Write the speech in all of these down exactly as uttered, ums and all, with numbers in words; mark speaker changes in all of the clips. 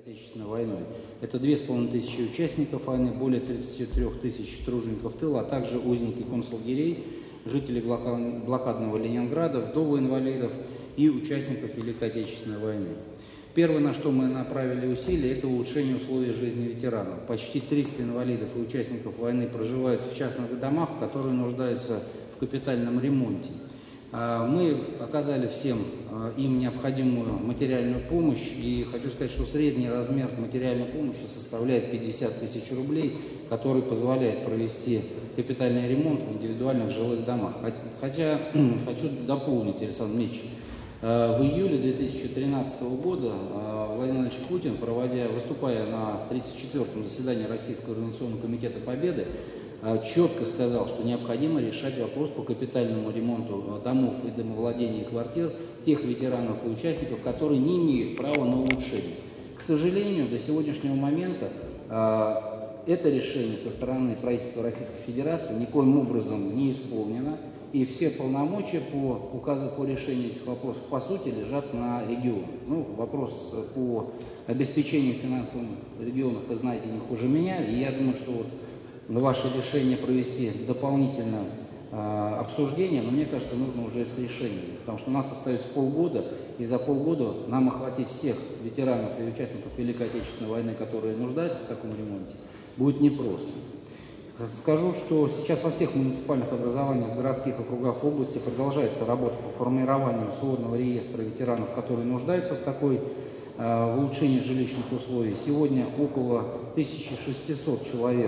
Speaker 1: Отечественной войной. Это две с половиной тысячи участников войны, более тридцати трёх тысяч тружеников тыла, а также узники концлагерей, жители блокадного Ленинграда, вдовы инвалидов и участников Великой Отечественной войны. Первое, на что мы направили усилия, это улучшение условий жизни ветеранов. Почти триста инвалидов и участников войны проживают в частных домах, которые нуждаются в капитальном ремонте. Мы оказали всем им необходимую материальную помощь, и хочу сказать, что средний размер материальной помощи составляет пятьдесят тысяч рублей, который позволяет провести капитальный ремонт в индивидуальных жилых домах. Хотя хочу дополнить, Александр Дмитриевич, в июле две тысячи тринадцатого года Владимир Владимирович Путин, проводя, выступая на тридцать четвёртом заседании Российского организационного комитета Победы, четко сказал, что необходимо решать вопрос по капитальному ремонту домов и домовладений и квартир тех ветеранов и участников, которые не имеют права на улучшение. К сожалению, до сегодняшнего момента это решение со стороны правительства Российской Федерации никоим образом не исполнено, и все полномочия по указу по решению этих вопросов по сути лежат на регионах. Ну, вопрос по обеспечению финансовым регионов, вы знаете, не хуже меня, и я думаю, что вот ваше решение провести дополнительное э, обсуждение, но мне кажется, нужно уже с решением, потому что у нас остается полгода, и за полгода нам охватить всех ветеранов и участников Великой Отечественной войны, которые нуждаются в таком ремонте, будет непросто. Скажу, что сейчас во всех муниципальных образованиях в городских округах области продолжается работа по формированию сводного реестра ветеранов, которые нуждаются в такой э, в улучшении жилищных условий. Сегодня около тысячи шестисот человек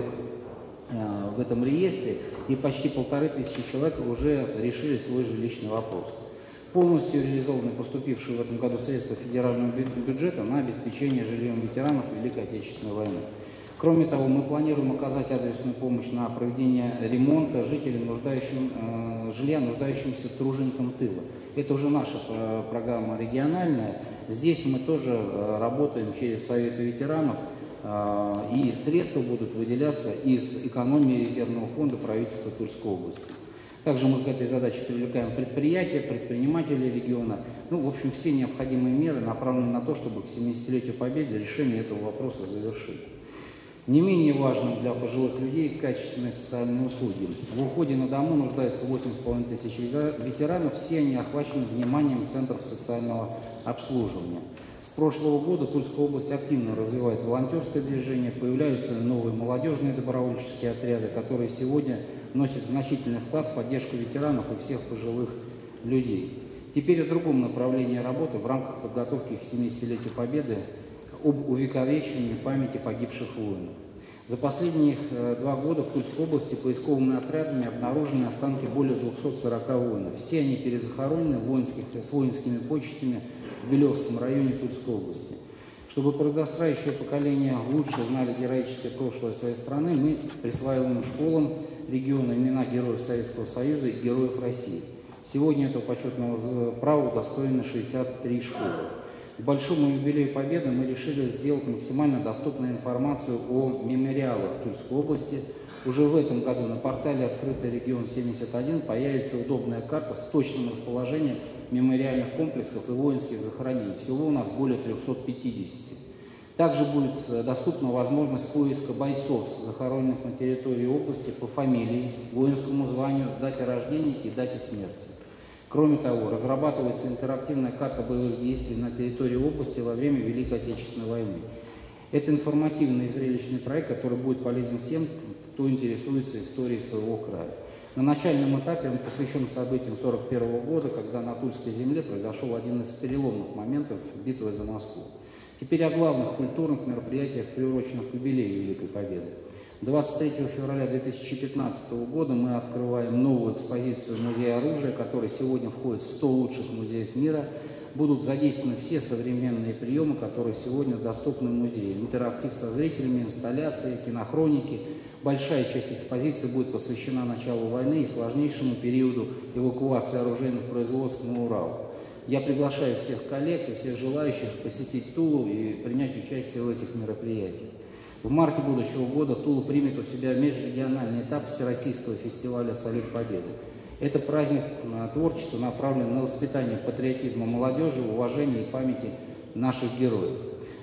Speaker 1: в этом реестре, и почти полторы тысячи человек уже решили свой жилищный вопрос. Полностью реализованы поступившие в этом году средства федерального бюджета на обеспечение жильем ветеранов Великой Отечественной войны. Кроме того, мы планируем оказать адресную помощь на проведение ремонта жителям, нуждающим, э, жилья, нуждающимся труженикам тыла. Это уже наша э, программа региональная. Здесь мы тоже э, работаем через Советы ветеранов, и средства будут выделяться из экономии резервного фонда правительства Тульской области. Также мы к этой задаче привлекаем предприятия, предпринимателей региона. Ну, в общем, все необходимые меры направлены на то, чтобы к семидесятилетию Победы решение этого вопроса завершить. Не менее важным для пожилых людей качественные социальные услуги. В уходе на дому нуждается восемь с половиной тысяч ветеранов, все они охвачены вниманием центров социального обслуживания. С прошлого года Тульская область активно развивает волонтерское движение, появляются новые молодежные добровольческие отряды, которые сегодня вносят значительный вклад в поддержку ветеранов и всех пожилых людей. Теперь о другом направлении работы в рамках подготовки к семидесятилетию Победы об увековечении памяти погибших воинов. За последние э, два года в Тульской области поисковыми отрядами обнаружены останки более двухсот сорока воинов. Все они перезахоронены воинских, с воинскими почестями в Белевском районе Тульской области. Чтобы подрастающее поколение лучше знали героическое прошлое своей страны, мы присваиваем школам региона имена героев Советского Союза и героев России. Сегодня этого почетного права удостоены шестьдесят три школы. К большому юбилею Победы мы решили сделать максимально доступную информацию о мемориалах Тульской области. Уже в этом году на портале «Открытый регион семьдесят один» появится удобная карта с точным расположением мемориальных комплексов и воинских захоронений. Всего у нас более трёхсот пятидесяти. Также будет доступна возможность поиска бойцов, захороненных на территории области по фамилии, воинскому званию, дате рождения и дате смерти. Кроме того, разрабатывается интерактивная карта боевых действий на территории области во время Великой Отечественной войны. Это информативный и зрелищный проект, который будет полезен всем, кто интересуется историей своего края. На начальном этапе он посвящен событиям сорок первого года, когда на Тульской земле произошел один из переломных моментов битвы за Москву. Теперь о главных культурных мероприятиях, приуроченных к юбилею Великой Победы. двадцать третьего февраля две тысячи пятнадцатого года мы открываем новую экспозицию Музея оружия, который сегодня входит в сто лучших музеев мира. Будут задействованы все современные приемы, которые сегодня доступны в музее. Интерактив со зрителями, инсталляции, кинохроники. Большая часть экспозиции будет посвящена началу войны и сложнейшему периоду эвакуации оружейных производств на Урал. Я приглашаю всех коллег и всех желающих посетить Тулу и принять участие в этих мероприятиях. В марте будущего года Тула примет у себя межрегиональный этап Всероссийского фестиваля «Салют Победы». Это праздник творчества, направленный на воспитание патриотизма молодежи, уважения и памяти наших героев.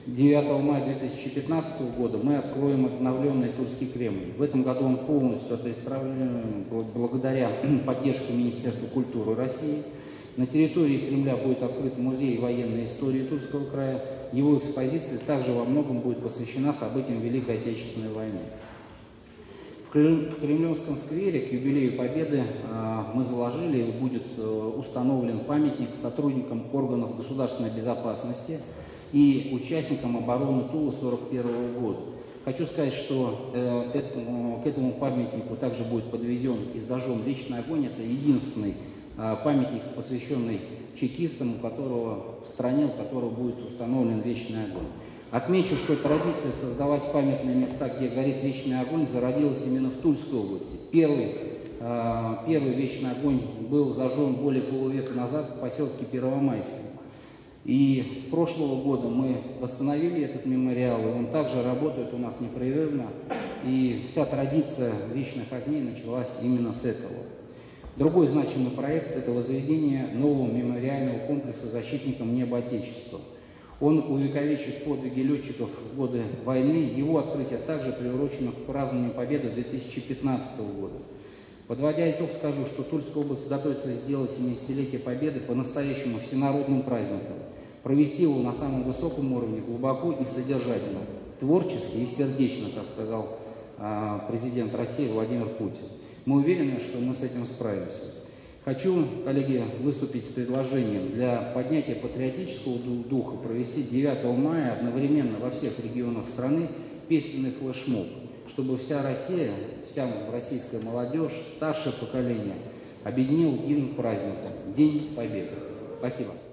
Speaker 1: девятого мая две тысячи пятнадцатого года мы откроем обновленный Тульский Кремль. В этом году он полностью отреставрирован благодаря поддержке Министерства культуры России. На территории Кремля будет открыт музей военной истории Тульского края. Его экспозиция также во многом будет посвящена событиям Великой Отечественной войны. В Кремлевском сквере к юбилею Победы мы заложили и будет установлен памятник сотрудникам органов государственной безопасности и участникам обороны Тулы сорок первого года. Хочу сказать, что к этому памятнику также будет подведен и зажжен вечный огонь. Это единственный памятник, посвященный чекистам, у которого в стране, у которого будет установлен вечный огонь. Отмечу, что традиция создавать памятные места, где горит вечный огонь, зародилась именно в Тульской области. Первый, первый вечный огонь был зажжен более полувека назад в поселке Первомайском. И с прошлого года мы восстановили этот мемориал, и он также работает у нас непрерывно. И вся традиция вечных огней началась именно с этого. Другой значимый проект – это возведение нового мемориального комплекса защитникам неба Отечества. Он увековечит подвиги летчиков в годы войны. Его открытие также приурочено к празднованию Победы две тысячи пятнадцатого года. Подводя итог, скажу, что Тульская область готовится сделать семидесятилетие Победы по-настоящему всенародным праздником, провести его на самом высоком уровне, глубоко и содержательно, творчески и сердечно, как сказал президент России Владимир Путин. Мы уверены, что мы с этим справимся. Хочу, коллеги, выступить с предложением для поднятия патриотического духа провести девятого мая одновременно во всех регионах страны песенный флешмоб, чтобы вся Россия, вся российская молодежь, старшее поколение объединил один праздник – День Победы. Спасибо.